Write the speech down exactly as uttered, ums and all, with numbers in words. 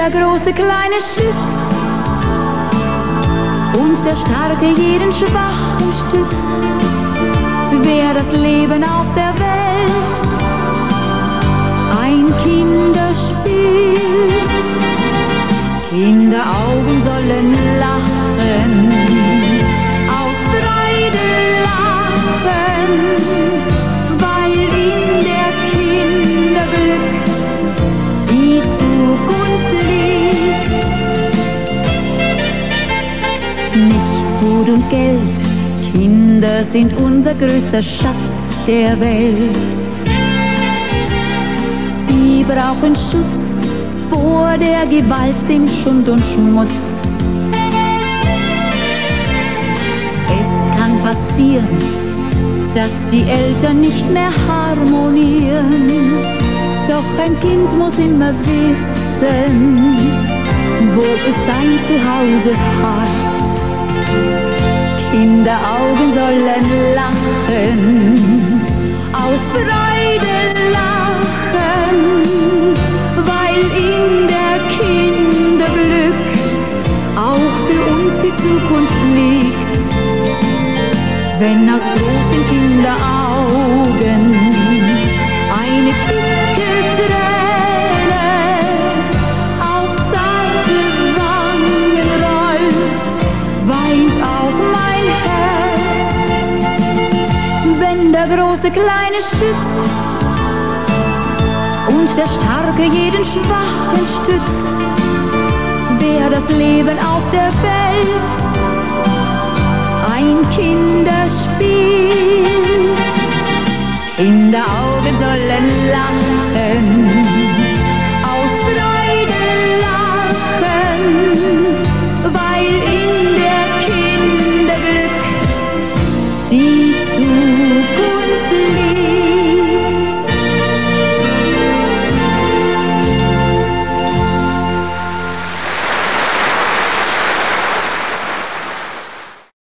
der Große Kleine schützt und der Starke jeden Schwachen stützt. Wer das Leben auf der Welt ein Kinderspiel, Kinderaugen sollen lachen, aus Freude lachen, weil in der Kinderglück die Zukunft liegt. Nicht Gut und Geld, Kinder sind unser größter Schatz der Welt. Sie brauchen Schutz vor der Gewalt, dem Schund und Schmutz. Es kann passieren, dass die Eltern nicht mehr harmonieren, doch ein Kind muss immer wissen, wo es sein Zuhause hat. Kinderaugen sollen lachen, aus Freude lachen, weil in der Kinderglück auch für uns die Zukunft liegt. Wenn aus großen Kinderaugen eine dicke Träne auf zarte Wangen rollt, weint auch mein Herz. Wenn der Große Kleine schützt und der Starke jeden Schwachen stützt, wer das Leben auf der Welt